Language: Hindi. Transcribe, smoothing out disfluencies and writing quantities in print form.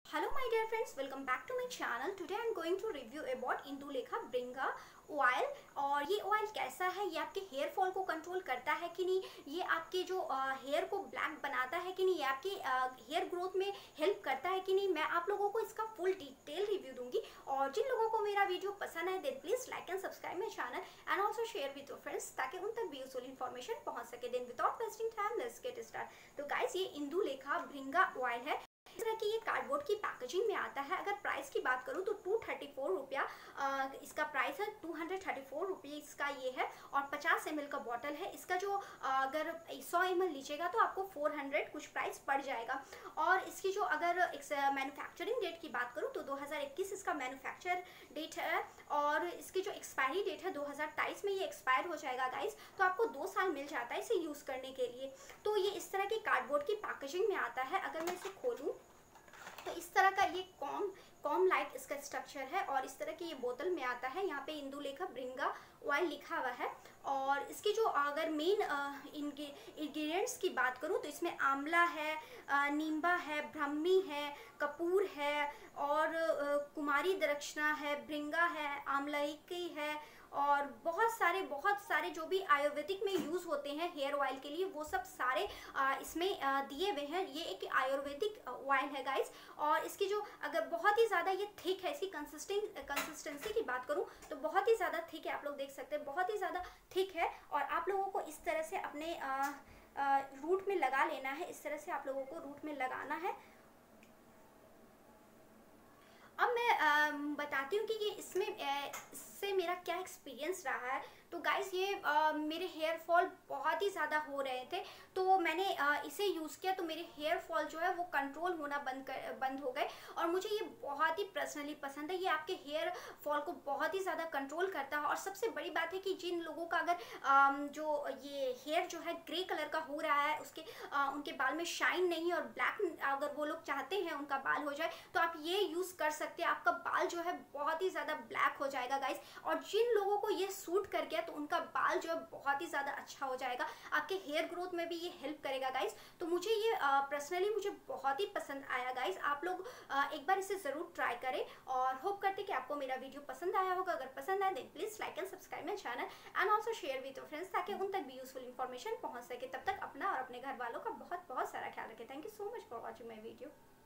Hello my dear friends, welcome back to my channel. Today I am going to review about Indulekha Bringa oil. और ये ऑयल कैसा है, ये आपके हेयर फॉल को कंट्रोल करता है कि नहीं, ये आपके जो हेयर को ब्लैक बनाता है कि नहीं, ये आपके हेयर ग्रोथ में हेल्प करता है कि नहीं, मैं आप लोगों को इसका फुल डिटेल रिव्यू दूंगी। और जिन लोगों को मेरा वीडियो पसंद है then please like and subscribe my channel and also share with your friends ताकि उन तक भी यूजफुल इन्फॉर्मेशन पहुंच सके। Then without wasting time let's get start. तो गाइस ये इंदुलेखा भृंगा ऑयल है। इस तरह की ये कार्डबोर्ड की पैकेजिंग में आता है। अगर प्राइस की बात करूँ तो 234 रुपया इसका प्राइस है। 234 रुपये इसका ये है और 50 ml का बॉटल है। इसका जो अगर 100 ml लीजिएगा तो आपको 400 कुछ प्राइस पड़ जाएगा। और इसकी जो अगर मैन्युफैक्चरिंग डेट की बात करूँ तो 2021 इसका मैन्युफैक्चर डेट है और इसकी जो एक्सपायरी डेट है 2023 में ये एक्सपायर हो जाएगा गाइस। तो आपको 2 साल मिल जाता है इसे यूज़ करने के लिए। तो ये इस तरह की कार्डबोर्ड की पैकेजिंग में आता है। अगर मैं इसे खोलूँ तो इस तरह का ये कॉम लाइक इसका स्ट्रक्चर है और इस तरह की ये बोतल में आता है। यहाँ पे इंदुलेखा भृंगा ऑयल लिखा हुआ है। और इसकी जो अगर मेन इंग्रेडिएंट्स की बात करूँ तो इसमें आंवला है, नींबा है, ब्राह्मी है, कपूर है और कुमारी दक्षिणा है, भृंगा है, आमलकी है और बहुत सारे जो भी आयुर्वेदिक में यूज़ होते हैं हेयर ऑयल के लिए वो सब सारे इसमें दिए हुए हैं। ये एक आयुर्वेदिक ऑयल है गाइस। और इसकी जो अगर बहुत ही ज़्यादा ये थिक है, इसकी कंसिस्टेंसी की बात करूँ तो बहुत ही ज़्यादा थिक है। आप लोग देख सकते हैं बहुत ही ज़्यादा थिक है। और आप लोगों को इस तरह से अपने रूट में लगा लेना है। इस तरह से आप लोगों को रूट में लगाना है। अब मैं बताती हूँ कि ये इससे मेरा क्या एक्सपीरियंस रहा है। तो गाइस ये मेरे हेयर फॉल बहुत ही ज़्यादा हो रहे थे तो मैंने इसे यूज़ किया तो मेरे हेयर फॉल जो है वो कंट्रोल होना बंद हो गए। और मुझे ये बहुत ही पर्सनली पसंद है। ये आपके हेयर फॉल को बहुत ही ज़्यादा कंट्रोल करता है। और सबसे बड़ी बात है कि जिन लोगों का अगर जो ये हेयर जो है ग्रे कलर का हो रहा है उनके बाल में शाइन नहीं और ब्लैक अगर वो लोग चाहते हैं उनका बाल हो जाए तो आप ये यूज़ कर सकते हैं। आपका बाल जो है बहुत ही ज़्यादा ब्लैक हो जाएगा गाइस। और जिन लोगों को ये सूट कर गया तो उनका बाल जो है बहुत ही ज़्यादा अच्छा हो जाएगा। आपके हेयर ग्रोथ में भी ये हेल्प करेगा गाइस। तो मुझे ये पर्सनली मुझे बहुत ही पसंद आया गाइस। आप लोग एक बार इसे ज़रूर ट्राई करें और होप करते कि आपको मेरा वीडियो पसंद आया होगा। अगर पसंद आए then please like and subscribe my channel and also share with your friends ताकि उन तक भी यूजफुल इन्फॉर्मेशन पहुँच सके। तब तक अपना और अपने घर वालों का बहुत बहुत सारा ख्याल रखें। Thank you so much for watching my video.